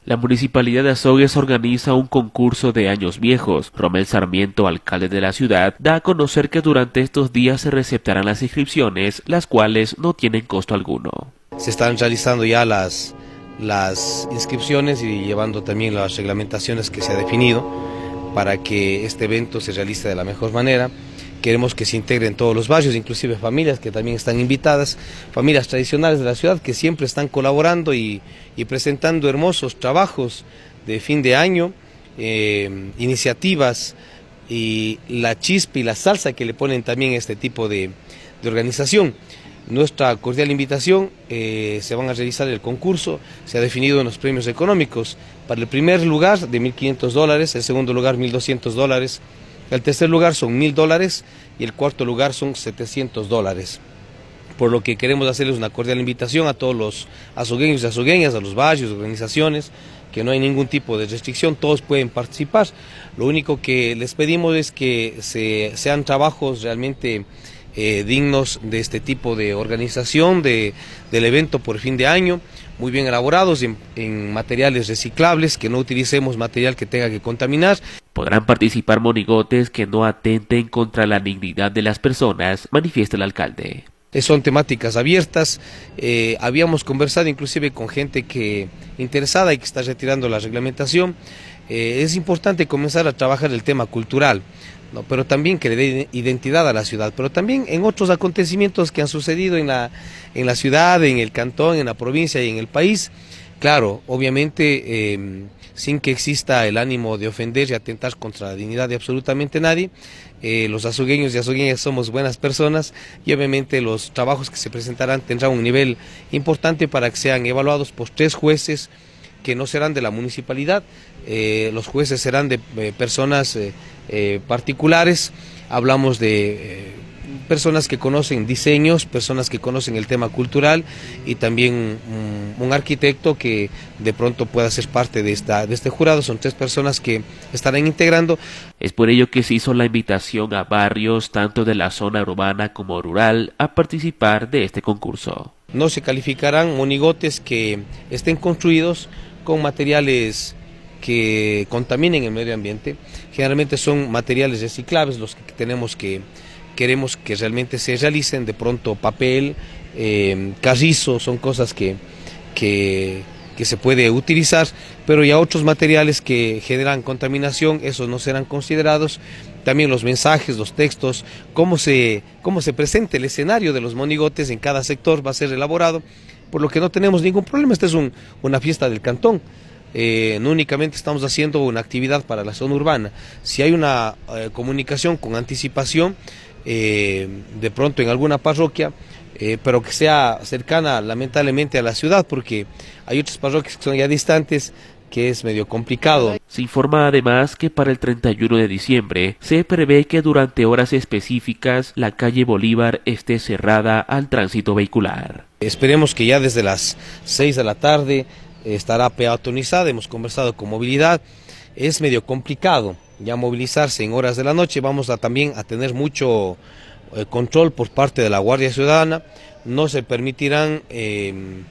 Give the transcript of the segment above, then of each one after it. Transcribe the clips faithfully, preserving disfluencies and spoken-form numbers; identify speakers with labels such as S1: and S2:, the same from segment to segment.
S1: La Municipalidad de Azogues organiza un concurso de años viejos. Romel Sarmiento, alcalde de la ciudad, da a conocer que durante estos días se receptarán las inscripciones, las cuales no tienen costo alguno.
S2: Se están realizando ya las, las inscripciones y llevando también las reglamentaciones que se ha definido para que este evento se realice de la mejor manera. Queremos que se integren todos los barrios, inclusive familias que también están invitadas, familias tradicionales de la ciudad que siempre están colaborando y, y presentando hermosos trabajos de fin de año, eh, iniciativas y la chispa y la salsa que le ponen también a este tipo de, de organización. Nuestra cordial invitación, eh, se van a realizar el concurso, se ha definido en los premios económicos. Para el primer lugar de mil quinientos dólares, el segundo lugar mil doscientos dólares, el tercer lugar son mil dólares y el cuarto lugar son setecientos dólares. Por lo que queremos hacerles una cordial invitación a todos los azogueños y azogueñas, a los barrios, organizaciones, que no hay ningún tipo de restricción, todos pueden participar. Lo único que les pedimos es que se, sean trabajos realmente eh, dignos de este tipo de organización, de, del evento por fin de año, muy bien elaborados en, en materiales reciclables, que no utilicemos material que tenga que contaminar.
S1: Podrán participar monigotes que no atenten contra la dignidad de las personas, manifiesta el alcalde.
S2: Son temáticas abiertas, eh, habíamos conversado inclusive con gente que interesada y que está retirando la reglamentación. Eh, es importante comenzar a trabajar el tema cultural, ¿no? Pero también que le dé identidad a la ciudad, pero también en otros acontecimientos que han sucedido en la, en la ciudad, en el cantón, en la provincia y en el país. Claro, obviamente eh, sin que exista el ánimo de ofender y atentar contra la dignidad de absolutamente nadie, eh, los azogueños y azogueñas somos buenas personas y obviamente los trabajos que se presentarán tendrán un nivel importante para que sean evaluados por tres jueces que no serán de la municipalidad, eh, los jueces serán de eh, personas eh, eh, particulares, hablamos de eh, personas que conocen diseños, personas que conocen el tema cultural y también un, un arquitecto que de pronto pueda ser parte de, esta, de este jurado. Son tres personas que estarán integrando.
S1: Es por ello que se hizo la invitación a barrios tanto de la zona urbana como rural a participar de este concurso.
S2: No se calificarán monigotes que estén construidos con materiales que contaminen el medio ambiente. Generalmente son materiales reciclables los que tenemos que queremos que realmente se realicen, de pronto papel, eh, carrizo, son cosas que, que, que se puede utilizar, pero ya otros materiales que generan contaminación, esos no serán considerados. También los mensajes, los textos, cómo se, cómo se presenta el escenario de los monigotes en cada sector va a ser elaborado, por lo que no tenemos ningún problema. Esta es un, una fiesta del cantón. Eh, no únicamente estamos haciendo una actividad para la zona urbana. Si hay una eh, comunicación con anticipación, eh, de pronto en alguna parroquia, eh, pero que sea cercana lamentablemente a la ciudad, porque hay otras parroquias que son ya distantes, que es medio complicado.
S1: Se informa además que para el treinta y uno de diciembre se prevé que durante horas específicas la calle Bolívar esté cerrada al tránsito vehicular.
S2: Esperemos que ya desde las seis de la tarde estará peatonizada. Hemos conversado con movilidad, es medio complicado ya movilizarse en horas de la noche. Vamos a también a tener mucho eh, control por parte de la Guardia Ciudadana. No se permitirán eh,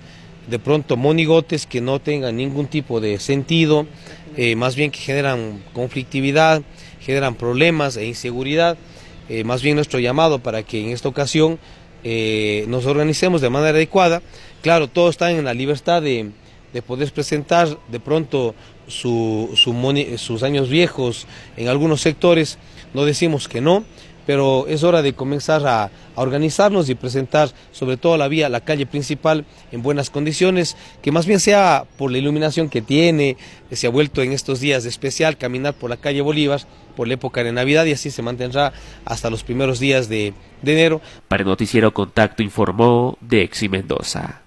S2: de pronto monigotes que no tengan ningún tipo de sentido, eh, más bien que generan conflictividad, generan problemas e inseguridad. Eh, más bien nuestro llamado para que en esta ocasión eh, nos organicemos de manera adecuada. Claro, todos están en la libertad de de poder presentar de pronto su, su moni, sus años viejos en algunos sectores. No decimos que no, pero es hora de comenzar a, a organizarnos y presentar sobre todo la vía, la calle principal en buenas condiciones, que más bien sea por la iluminación que tiene, que se ha vuelto en estos días de especial caminar por la calle Bolívar, por la época de Navidad, y así se mantendrá hasta los primeros días de, de enero.
S1: Para el Noticiero Contacto informó Dexy Mendoza.